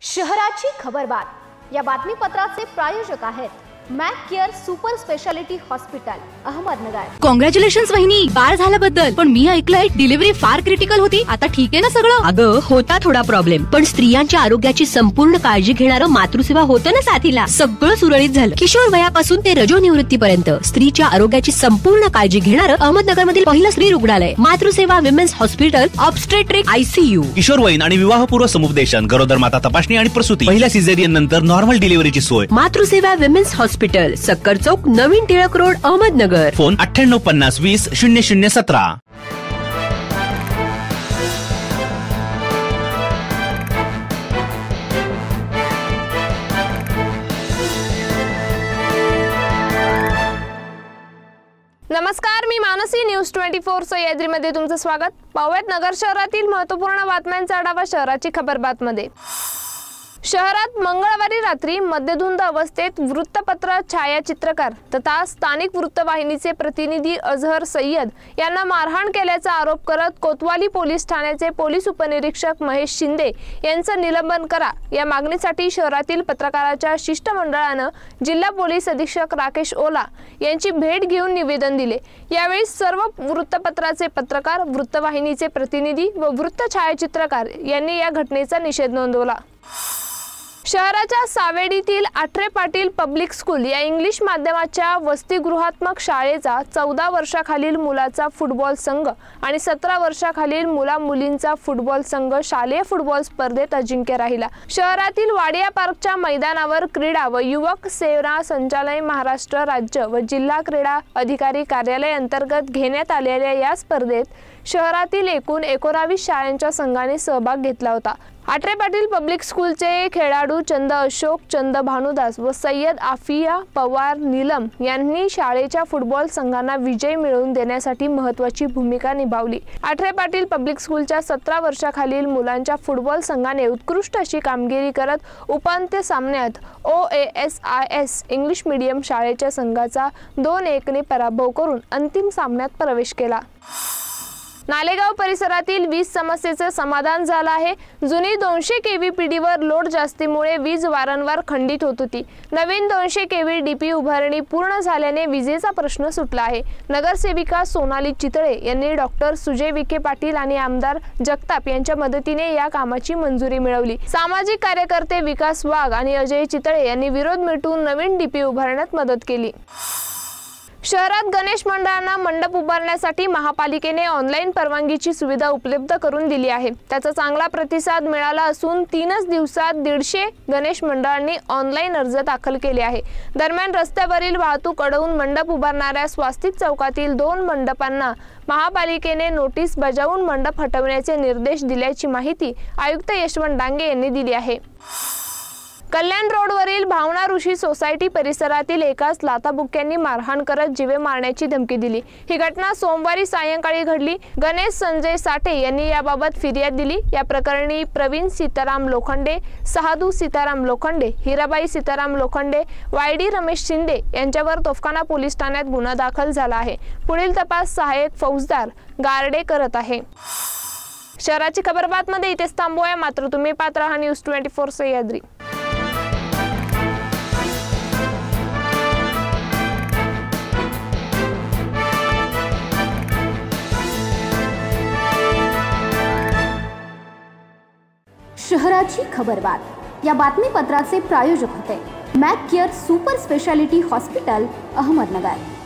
शहराची खबरबात या बातमीपत्राचे प्रायोजक आहेत Mac Care super speciality hospital Ahmednagar. Congratulations वहिनी, बाळ झाल्याबद्दल। पण मी ऐकलंय डिलिव्हरी फार क्रिटिकल होती। आता ठीक आहे ना सगळं? अगं होता थोडा प्रॉब्लेम, पण स्त्रियांच्या आरोग्याची संपूर्ण काळजी घेणारं मातृसेवा होतं ना साथीला। सगळं सुरळीत झालं। किशोर वयापासून ते रजोनिवृत्तीपर्यंत स्त्रीच्या आरोग्याची संपूर्ण काळजी घेणारं अहमदनगर मधील पहिलं स्त्री रुग्णालय Matruseva women's hospital obstetric ICU। किशोरवयीन आणि विवाहपूर्व समुपदेशन, गरोदर माता तपासणी आणि प्रसूती, पहिल्या सिझेरियन नंतर नॉर्मल डिलिव्हरीची सोय। मातृसेवा विमेन्स हॉस्पिटल, सक्कर चौक, नवीन टिळक रोड, अहमदनगर। फोन 9850 20 0017। नमस्कार, मी मानसी, न्यूज 24 सह्याद्रीमध्ये तुमचं स्वागत। पाहूयात नगर शहरातील महत्त्वपूर्ण बातम्यांचा आढावा शहराची खबरबातमध्ये। शहरात मंगळवारी रात्री मद्यधुंद अवस्थेत वृत्तपत्र छायाचित्रकार तथा स्थानिक वृत्तवाहिनीचे प्रतिनिधी अझहर सय्यद यांना मारहाण केल्याचा आरोप करत कोतवाली पोलीस ठाण्याचे पोलीस उपनिरीक्षक महेश शिंदे यांचं निलंबन करा या मागणीसाठी शहरातील पत्रकाराच्या शिष्टमंडळानं जिल्हा पोलीस अधीक्षक राकेश ओला यांची भेट घेऊन निवेदन दिले। यावेळी सर्व वृत्तपत्राचे पत्रकार, वृत्तवाहिनीचे प्रतिनिधी व वृत्त छायाचित्रकार यांनी या घटनेचा निषेध नोंदवला। शहराच्या सावेडीतील आठरे पाटील पब्लिक स्कूल या इंग्लिश माध्यमाच्या वसतिगृहात्मक शाळेचा 14 वर्षाखालील मुलाचा फुटबॉल संघ आणि 17 वर्षाखालील मुला-मुलींचा फुटबॉल संघ शालेय फुटबॉल स्पर्धेत अजिंक्य राहिला। शहरातील वाडिया पार्कच्या मैदानावर क्रीडा व युवक सेवा संचालनालय, महाराष्ट्र राज्य व जिल्हा क्रीडा अधिकारी कार्यालय अंतर्गत घेण्यात आलेल्या या स्पर्धेत शहरातील एकूण 19 शाळांच्या संघाने सहभाग घेतला होता। आठरे पाटील पब्लिक स्कूलचे खेळाडू चंद अशोक, चंद भानुदास व सय्यद आफिया पवार नीलम यांनी शाळेच्या फुटबॉल संघांना विजय मिळवून देण्यासाठी महत्त्वाची भूमिका निभावली। आठरे पाटील पब्लिक स्कूलच्या 17 वर्षाखालील मुलांच्या फुटबॉल संघाने उत्कृष्ट अशी कामगिरी करत उपांत्य सामन्यात OASIS इंग्लिश मीडियम शाळेच्या संघाचा 2-1 ने पराभव करून अंतिम सामन्यात प्रवेश केला। नालेगाव परिसरातील वीज समस्येचे समाधान झालं आहे। जुनी 200 kV पिढीवर लोड जास्तीमुळे वीज वारंवार खंडित होत होती। नवीन 200 kV DP उभारणी पूर्ण झाल्याने विजेचा प्रश्न सुटला आहे। नगरसेविका सोनाली चितळे यांनी डॉक्टर सुजय विखे पाटील आणि आमदार जगताप यांच्या मदतीने या कामाची मंजुरी मिळवली। सामाजिक कार्यकर्ते विकास वाघ आणि अजय चितळे यांनी विरोध मिटवून नवीन DP उभारण्यात मदत केली। शहरात गणेश मंडळांना मंडप उभारण्यासाठी महापालिकेने ऑनलाईन परवानगीची सुविधा उपलब्ध करून दिली आहे। त्याचा चांगला प्रतिसाद मिळाला असून 3च दिवसात 150 गणेश मंडळांनी ऑनलाईन अर्ज दाखल केले आहे। दरम्यान रस्त्यावरील वाहतूक अडवून मंडप उभारणाऱ्या स्वास्तिक चौकातील 2 मंडपांना महापालिकेने नोटीस बजावून मंडप हटवण्याचे निर्देश दिल्याची माहिती आयुक्त यशवंत डांगे यांनी दिली आहे। कल्याण रोडवरील भावना ऋषी सोसायटी परिसरातील एकाच लाथाबुक्क्यांनी मारहाण करत जीवे मारण्याची धमकी दिली। ही घटना सोमवारी सायंकाळी घडली। गणेश संजय साठे यांनी याबाबत फिर्याद दिली। या प्रकरणी प्रवीण सीताराम लोखंडे, सहादू सीताराम लोखंडे, हिराबाई सीताराम लोखंडे, YD रमेश शिंदे यांच्यावर तोफखाना पोलीस ठाण्यात गुन्हा दाखल झाला आहे। पुढील तपास सहाय्यक फौजदार गारडे करत आहे। शहराची खबरबातमध्ये इथेच थांबूया, मात्र तुम्ही पाहत राहा न्यूज 24 सह्याद्री। शहराची खबरबात या बातमीपत्राचे प्रायोजक होते Mac Care super speciality hospital Ahmednagar.